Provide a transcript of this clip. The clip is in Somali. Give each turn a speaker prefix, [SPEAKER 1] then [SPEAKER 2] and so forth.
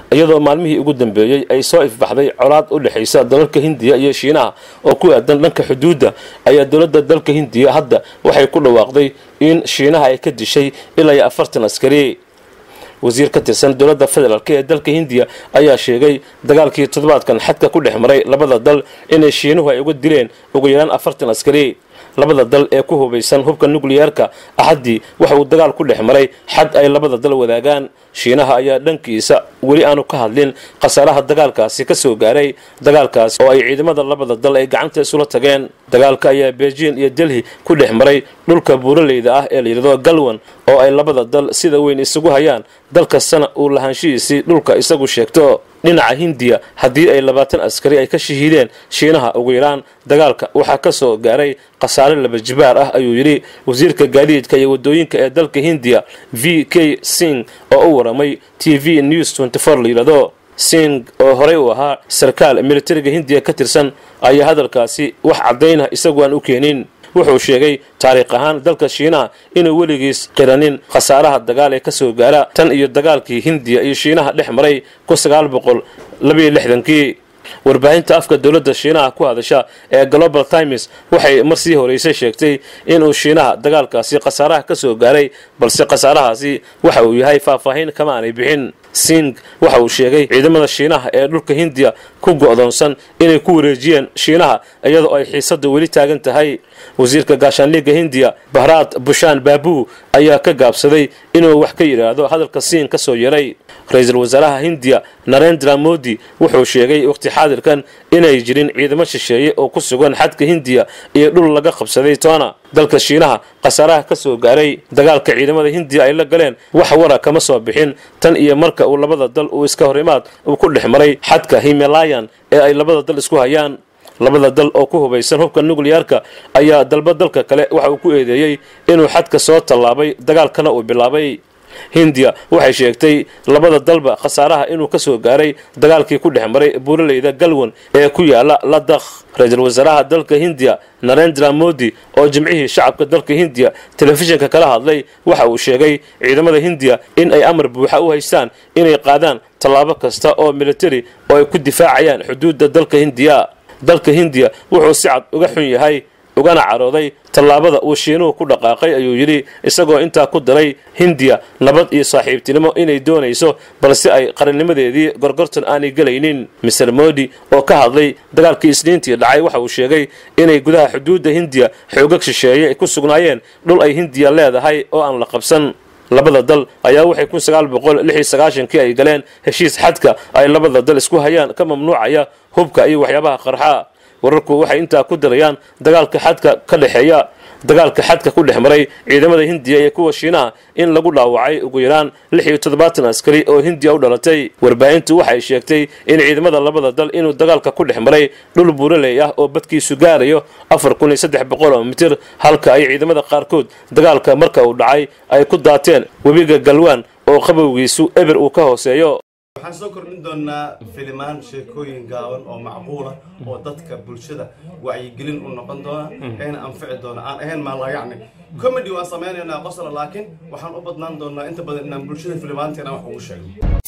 [SPEAKER 1] iyadoo maalmihii ugu dambeeyay ay soo ifbaxday colaad u dhaxaysa dalalka Hindiya iyo Shiinaha oo ku aadan dhanka xuduudda ayaa dawladda dalka Hindiya hadda waxay ku dhawaaqday in Shiinaha ay ka dishay ilaa 40 askari wasiir ka tirsan dawladda federaalka ee dalka Hindiya ayaa sheegay dagaalkii toddobaadkan xadka ku dhexmaray labada dal in Shiinuhu ay uga dileen ugu yaraan 40 askari labada dal ee ku hubeysan hubka nuclearka ahadi waxa uu dagaal ku dhexmaray xad ay labada dal wadaagaan Shiinaha ayaa dhankiisa wali aanu ka hadlin qasaaraha dagaalkaasi ka soo gaaray dagaalkaas oo ay ciidamada labada dal ay gacanta isula tageen dagaalka ayaa Beijing iyo Delhi ku dhexmaray dhulka buuraleyda ah ee la yiraahdo Galwan oo ay labada dal sida weyn isugu hayaan dalka sana uu lahaanshihiisii dhulka isagu sheegto dhinaca Hindiya hadii ay 20 askari ay ka shahiideen Shiinaha ugu yaraan dagaalka waxa ka soo gaaray qasaare laba jibaar ah ayuu yiri wasiirka gaadiidka iyo wadooyinka ee dalka Hindiya VK Singh oo u waramay TV News 24 liirado Singh oo horey u ahaa sarkaal militariga Hindiya ka tirsan ayaa hadalkaasi wax cadeyn ah isagu aan u keenin wuxuu sheegay taariikh ahaan dalka Shiinaha inuu weligiis qiranin qasaaraha dagaal ee ka soo gaara tan iyo dagaalkii Hindiya iyo Shiinaha dhexmaray 1962 warbaahinta afka dawladda Shiinaha ku hadasha ee Global Times waxay markii horeysay sheegtay inuu Shiinaha dagaalkaasi qasaaraha ka soo gaaray balse qasaarahaasi waxa uu yahay faahfaahin kama aanay bixin Singh waxa uu sheegay ciidamada Shiinaha ee dhulka Hindiya ku go'doonsan inay ku wareejiyeen Shiinaha iyadoo ay xiisadu weli taagan tahay wasiirka gaashaandhigga Hindiya Bharat Bhushan Babu ayaa ka gaabsaday inuu wax ka yiraahdo hadalka Singh ka soo yaray ra'iisul wasaaraha Hindiya Narendra Modi wuxuu sheegay waqti xaadirkan inay jirin ciidamo shisheeye oo ku sugan xadka Hindiya iyo dhul laga qabsaday toona dalka Shiinaha qasaaraha ka soo gaaray dagaalka ciidamada Hindiya ay la galeen wax wara kama soo bixin tan iyo marka uu labada dal uu iska horimaad uu ku dhexmaray xadka Himalayan ee ay labada dal isku hayaan labada dal oo ku hubeysan hubka nuclearka ayaa dalba dalka kale waxa uu ku eedeeyay inuu xadka soo tallaabay dagaalkana uu bilaabay Hindiya waxay sheegtay labada dalba qasaaraha inuu ka soo gaaray dagaalkii ku dhexmaray buuraleyda Galwan ee ku yaala Ladakh ra'iisul wasaaraha dalka Hindiya Narendra Modi oo jimcihii shacabka dalka Hindiya telefishinka kala hadlay waxa uu sheegay ciidamada Hindiya in ay amar buuxa u haystaan inay qaadaan tallaabo kasta oo military oo ay ku difaacayaan xuduudda dalka Hindiya wuxuu si cad uga xun yahay ugana carooday tallaabada uu Shiinuhu ku dhaqaaqay ayuu yiri isagoo intaa ku daray Hindiya nabad iyo saaxiibtinimo inay doonayso balse ay qarannimadeedii gorgortan aanay galaynin Mr Modi oo ka hadlay dagaalkii Isniintii dhacay waxa uu sheegay inay gudaha xuduudda Hindiya xoogag shisheeye ku sugnaayeen dhul ay Hindiya leedahay oo aan la qabsan labada dal ayaa waxay 1996 ay galeen heshiis xadka ay labada dal isku hayaan ka mamnuucaya hubka iyo waxyaabaha qarxa wararku waxay inta ku darayaan dagaalka xadka ka dhaxeeya dagaalka xadka ku dhexmaray ciidamada Hindiya ee kuwa Shiinaha in lagu dhaawacay ugu yaraan 76 askari oo Hindiya u dhalatay warbaahintu waxay sheegtay in ciidamada labada dal inuu dagaalka ku dhexmaray dhul buuraley ah oo badkiisu gaarayo 4300 mitir halka ay ciidamada qaarkood dagaalka marka uu dhacay ay ku daateen webiga Galwan oo qabowgiisu eber uu ka hooseeyo
[SPEAKER 2] waxaan soo kordhin doonaa filimaan sheekooyin gaaban oo macquul ah oo dadka bulshada wacyigelin u noqon doona ayna anfici doona aan ahayn ma la yacni comedy waan sameeynaa qosol laakiin waxaan u badnaan doonaa inta badan inaan bulshada filimaanteena wax ugu sheego